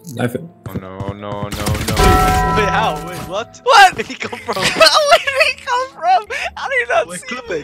Knife it. Oh no, no, no, no. Wait, how? Wait, what? What? Where did he come from? Where did he come from? How did he not We're see clipping.